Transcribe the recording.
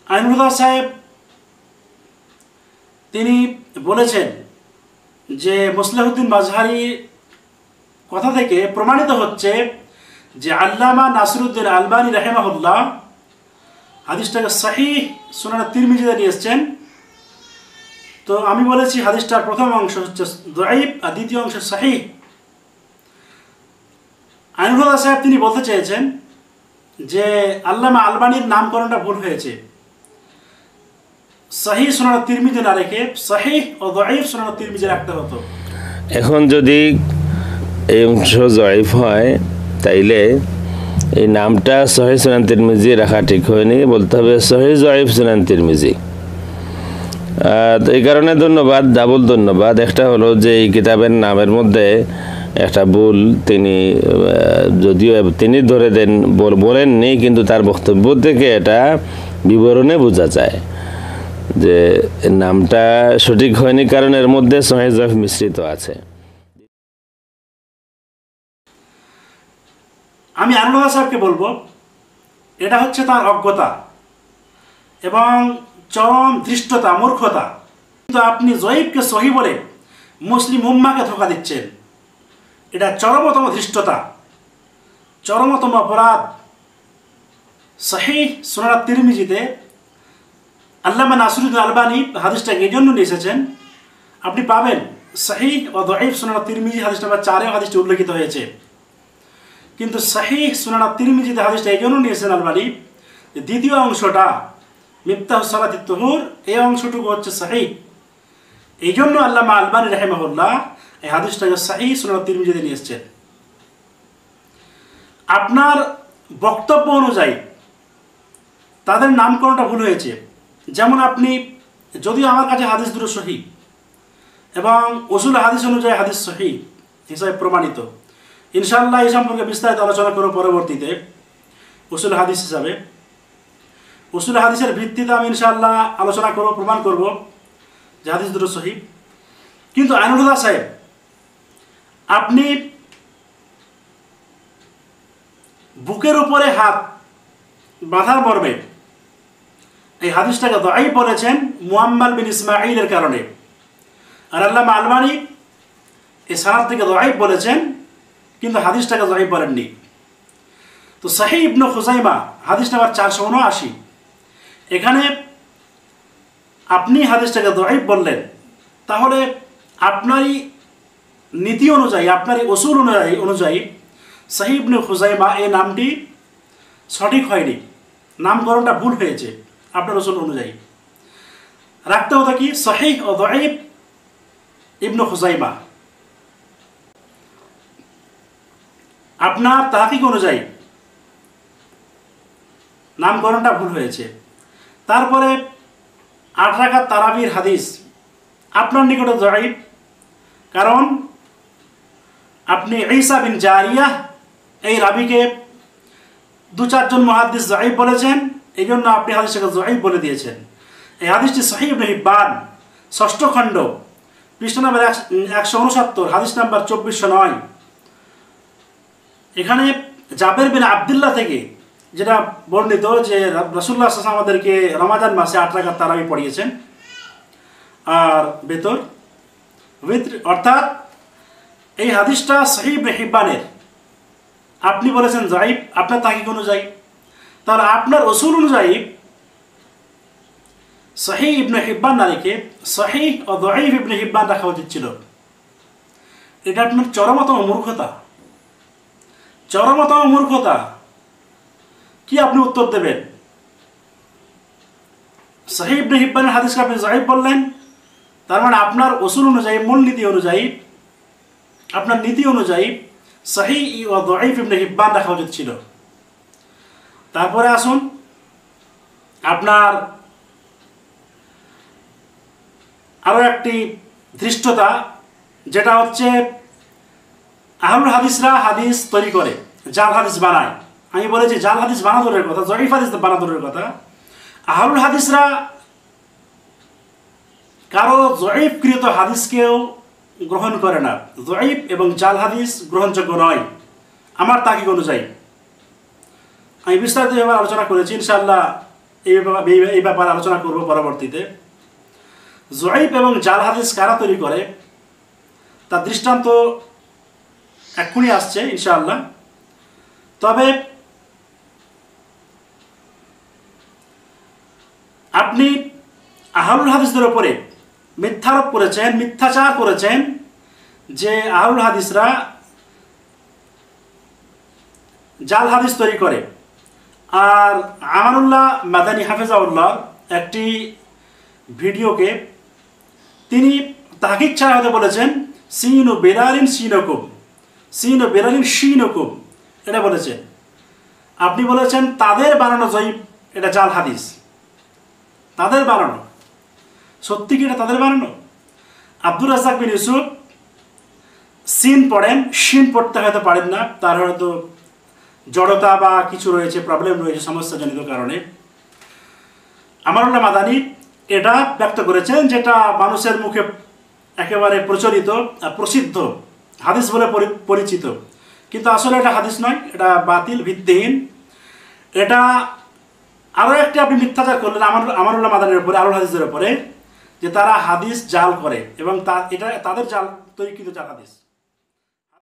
আইনুল হুদা সাহেব তিনি বলেছেন যে মুসলিহুদ্দিন মাজহারি কথা থেকে প্রমাণিত হচ্ছে যে আল্লামা নাসিরুদ্দিন আলবানী রাহিমাহুল্লাহ হাদিসটাকে সহিহ সুনান তিরমিজিতে নিয়ে এসেছেন। তো আমি বলেছি হাদিসটার প্রথম অংশ হচ্ছে দাঈফ আর দ্বিতীয় অংশ সহিহ। আইনুল হুদা সাহেব তিনি বলতে চেয়েছেন যে আল্লামা আলবানীর নামকরণটা ভুল হয়েছে, সহিহ সুনান তিরমিজি না রেখে সহিহ ও দাঈফ সুনান তিরমিজি রাখতে হতো। এখন যদি এই অংশ দাঈফ হয় তাইলে এই নামটা সহিহ সুনান তিরমিজি রাখা ঠিক হয়নি, বলতে হবে সহিহ দাঈফ সুনান তিরমিজি। তো এই কারণে ধন্যবাদ, ডাবল ধন্যবাদ। একটা হলো যে এই কিতাবের নামের মধ্যে একটা ভুল তিনি যদিও তিনি ধরে দেন বলেননি, কিন্তু তার বক্তব্য থেকে এটা বিবরণে বোঝা যায় যে নামটা সঠিক হয়নি, কারণ এর মধ্যে সহিহ দাঈফ মিশ্রিত আছে। আমি আইনুল হুদা সাহেবকে বলবো এটা হচ্ছে তার অজ্ঞতা এবং চরম ধৃষ্টতা, মূর্খতা। কিন্তু আপনি জয়ীবকে সহি বলে মুসলিম উম্মাকে ধোঁকা দিচ্ছেন, এটা চরমতম ধৃষ্টতা, চরমতম অপরাধ। সহিহ সুনান তিরমিজিতে আল্লামা নাসিরুদ্দিন আলবানী হাদিসটাকে এই জন্য নিয়ে এসেছেন, আপনি পাবেন সহিহ ও দাঈফ সুনান তিরমিজি হাদিস নাম্বার 4-এ হাদিসটি উল্লেখিত হয়েছে। কিন্তু সহিহ সুনান তিরমিজিতে হাদিসটা এই জন্য নিয়েছেন আলবানী যে দ্বিতীয় অংশটা মিফতাহুস সালাতিত তুহুর, এই অংশটুকু হচ্ছে সহিহ। এই জন্য আল্লামা আলবানী রাহিমাহুল্লাহ এই হাদিসটাকে সহিহ সুনান তিরমিজিতে নিয়ে এসেছেন। আপনার বক্তব্য অনুযায়ী তাদের নামকরণটা ভুল হয়েছে। যেমন আপনি, যদিও আমার কাছে হাদিস দুটো সহিহ এবং উসুল হাদিস অনুযায়ী হাদিস সহিহ হিসাবে প্রমাণিত, ইনশাআল্লাহ এই সম্পর্কে বিস্তারিত আলোচনা করব পরবর্তীতে উসুল হাদিস হিসাবে। উসুল হাদিসের ভিত্তিতে আমি ইনশাআল্লাহ আলোচনা করব, প্রমাণ করব যে হাদিস দুটো সহিহ। কিন্তু আইনুল হুদা সাহেব, আপনি বুকের উপরে হাত বাঁধার মর্মে এই হাদিসটাকে দাঈফ বলেছেন মুআম্মাল বিন ইসমাঈলের কারণে, আর আল্লামা আলবানী এই সানাদ থেকে দাঈফ বলেছেন কিন্তু হাদিসটাকে দাঈফ বলেননি। তো সহিহ ইবনে খুজাইমা হাদিস নাম্বার 479, এখানে আপনি হাদিসটাকে দাঈফ বললেন, তাহলে আপনারই নীতি অনুযায়ী, আপনারই উসুল অনুযায়ী সহিহ ইবনে খুজাইমা এই নামটি সঠিক হয়নি, নামকরণটা ভুল হয়েছে। আপনার উসুল অনুযায়ী রাখতে হতো কি সহিহ ও দাঈফ ইবনে খুজাইমা। আপনার তাহকিক অনুযায়ী নামকরণটা ভুল হয়েছে। তারপরে 8 রাকাত তারাবির হাদিস আপনার নিকটে দাঈফ, কারণ আপনি ঈসা বিন জারিয়াহ এই রাবিকে 2-4 জন মুহাদ্দিস দাঈফ বলেছেন, এই জন্য আপনি হাদিসটাকে দাঈফ বলে দিয়েছেন। এই হাদিসটি সহিহ ইবনে হিব্বান 6ষ্ঠ খণ্ড পৃষ্ঠা নাম্বার 169, হাদিস নাম্বার 2409। এখানে জাবের বিন আব্দুল্লাহ থেকে যেটা বর্ণিত যে রাসূলুল্লাহ সাল্লাল্লাহু আলাইহি ওয়াসাল্লাম আমাদেরকে রমাদান মাসে 8 রাকাত তারাবি পড়িয়েছেন আর বেতর, অর্থাৎ এই হাদিসটা সহিহ ইবনে হিব্বানের, আপনি বলেছেন দাঈফ আপনার তাহকিক অনুযায়ী। তাহলে আপনার উসুল অনুযায়ী সহিহ ইবনে হিব্বান না রেখে সহিহ ও দাঈফ ইবনে হিব্বান রাখা উচিত ছিল। এটা আপনার চরমতম মূর্খতা, চরমতম মূর্খতা। কি আপনি উত্তর দেবেন? সহিহ ইবনে হিব্বানের হাদিসকে আপনি দাঈফ বললেন, তার মানে আপনার উসুল অনুযায়ী, মূলনীতি অনুযায়ী, আপনার নীতি অনুযায়ী সহিহ ও দাঈফ ইবনে হিব্বান রাখা উচিত ছিল। তারপরে আসুন আপনার আরও একটি ধৃষ্টতা, যেটা হচ্ছে আহলুল হাদিসরা হাদিস তৈরি করে, জাল হাদিস বানায়। আমি বলেছি জাল হাদিস বানা দূরের কথা, জয়ীফ হাদিস বানা দূরের কথা, আহলুল হাদিসরা কারো জয়ীফকৃত হাদিসকেও গ্রহণ করে না। জয়ীফ এবং জাল হাদিস গ্রহণযোগ্য নয় আমার তাকিক অনুযায়ী। আমি বিস্তারিতভাবে আলোচনা করেছি, ইনশাআল্লাহ এই ব্যাপারে আলোচনা করব পরবর্তীতে। জয়ীফ এবং জাল হাদিস কারা তৈরি করে তার দৃষ্টান্ত এক্ষুনি আসছে ইনশাআল্লাহ। তবে আপনি আহলুল হাদিসদের ওপরে মিথ্যারোপ করেছেন, মিথ্যাচার করেছেন যে আহলুল হাদিসরা জাল হাদিস তৈরি করে। আর আমানুল্লাহ মাদানী হাফেজাউল্লাহ একটি ভিডিওকে তিনি তাহকিক ছাড়া হতে বলেছেন সিন ও বেলালিন সিনকুম, সিন ও বেলালিন শিনকুম, এটা বলেছেন। আপনি বলেছেন তাদের বানানো জয়ীফ এটা জাল হাদিস, তাদের বানানো। সত্যি কি এটা তাদের বানানো? আব্দুর রাজ্জাক বিন ইউসুফ সিন পড়েন, শিন পড়তে হয়তো পারেন না, তার হয়তো জড়তা বা কিছু রয়েছে, প্রবলেম রয়েছে সমস্যাজনিত কারণে। আমানুল্লাহ মাদানী এটা ব্যক্ত করেছেন যেটা মানুষের মুখে একেবারে প্রচলিত প্রসিদ্ধ হাদিস বলে পরিচিত, কিন্তু আসলে এটা হাদিস নয়, এটা বাতিল, ভিত্তিহীন। এটা আরও একটি আপনি মিথ্যাচার করলেন আমানুল্লাহ মাদানীর উপরে, আহলুল হাদিসদের উপরে, যে তারা হাদিস জাল করে এবং এটা তাদের জাল তৈরিকৃত জাল হাদিস।